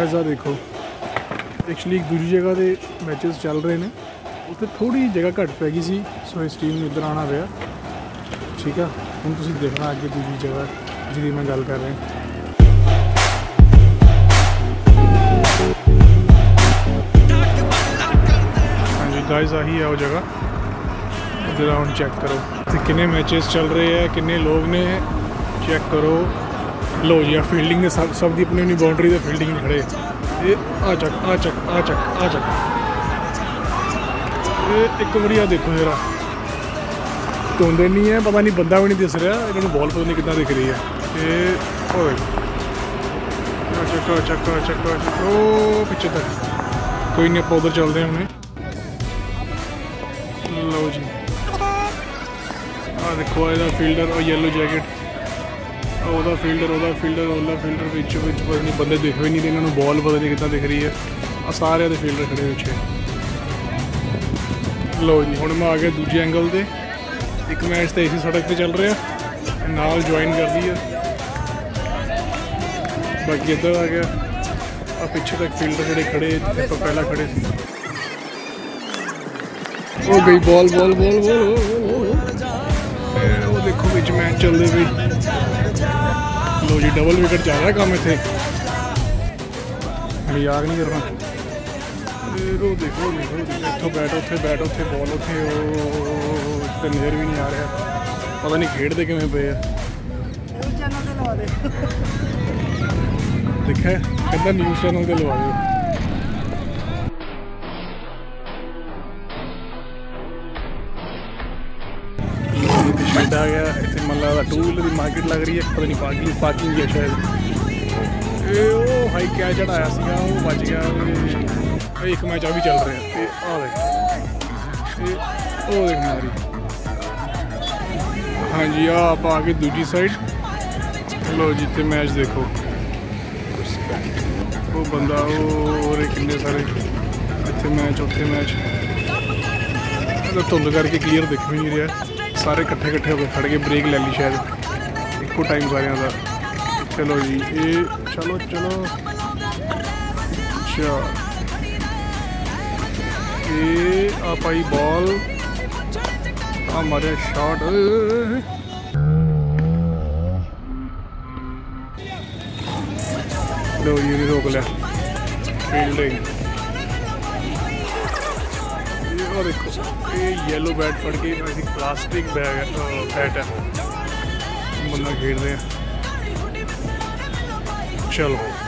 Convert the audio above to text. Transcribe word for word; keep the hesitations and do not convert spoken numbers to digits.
Guys आ देखो actually एक दूसरी जगह के मैचेस चल रहे हैं, उत्थे थोड़ी जगह घट पै गई सी, सो इस टीम में इधर आना पिया। ठीक है, हुण तुसीं देखना अगे दूसरी जगह जिहदी मैं गल कर रहा। हाँ जी गाइस आही है वो जगह, इधर आओ चेक करो कितने मैचेस चल रहे हैं, कितने लोग ने, चेक करो। लो जी आ फील्डिंग ने सब सब दी अपनी अपनी बाउंड्री से फील्डिंग खड़े। ये आ चक आ चक आ चक आ चक ये एक बारी आ देखो जरा, धोंदे नहीं है, पता नहीं बंदा भी नहीं दिस रहा, इन्होंने बॉल पता नहीं कितना दिख रही है। ये ओए चक चक चक ओ पिछे तक कोई नहीं, आप उधर चलते हैं उन्हें। लो जी आ देखो ਇਹਦਾ फील्डर और येलो जैकेट, ਉਹਦਾ फील्डर ਉਹਦਾ फील्डर ਉਹਦਾ फील्डर ਵਿੱਚ ਵਿੱਚ पता नहीं बंदे दिख भी नहीं, इन्होंने बॉल पता नहीं कितना दिख रही है। आ सारे ਦੇ फील्डर खड़े ਪਿੱਛੇ। लो जी ਹੁਣ मैं आ गया दूजे एंगल से, एक मैच तो इसी सड़क पर चल रहा नाल ज्वाइन कर दी है, बाकी इधर आ गया। आ पिछे तक फील्डर जोड़े खड़े तो पहला खड़े थे। ओ गई बॉल बॉल बॉल बॉल वो देखो बिच मैच चलते भी। लो जी डबल विकेट जा रहा है काम इतने, मजाक नहीं करना। वो देखो देखो इतों बैट उत्थे बैट उत्थे बॉल उत्थे, नज़र भी नहीं आ रहा, पता नहीं खेडते किवें पे है। देखा कहता न्यूज़ चैनल से लवा दो। शेड आ गया इतने, मन लगता टू व्हीलर की मार्केट लग रही है, पता नहीं पार्किंग पार्किंग है शायद। ए ओ हाई क्या चढ़ाया सीगा वो बच गया। एक मैच आ भी चल रहे हैं, आ देख ओ देख मारी। हाँ जी आप आ गए दूसरी साइड। लो जी इतने मैच देखो, वो बंदा और कितने सारे इतने मैच उत्थे मैच, धुंध करके क्लीयर दिख भी नहीं रहा, सारे कट्ठे कट्ठे होकर खड़ के ब्रेक ले ली शायद एको टाइम सारिया का। चलो जी ये चलो चलो अच्छा ये आ पाई बॉल, आ मारे शॉट, लो ये भी रोक लिया फील्डिंग। और देखो ये येलो बैट फड़ के प्लास्टिक बैग है बैट है, बंदा खेल रहे हैं। चलो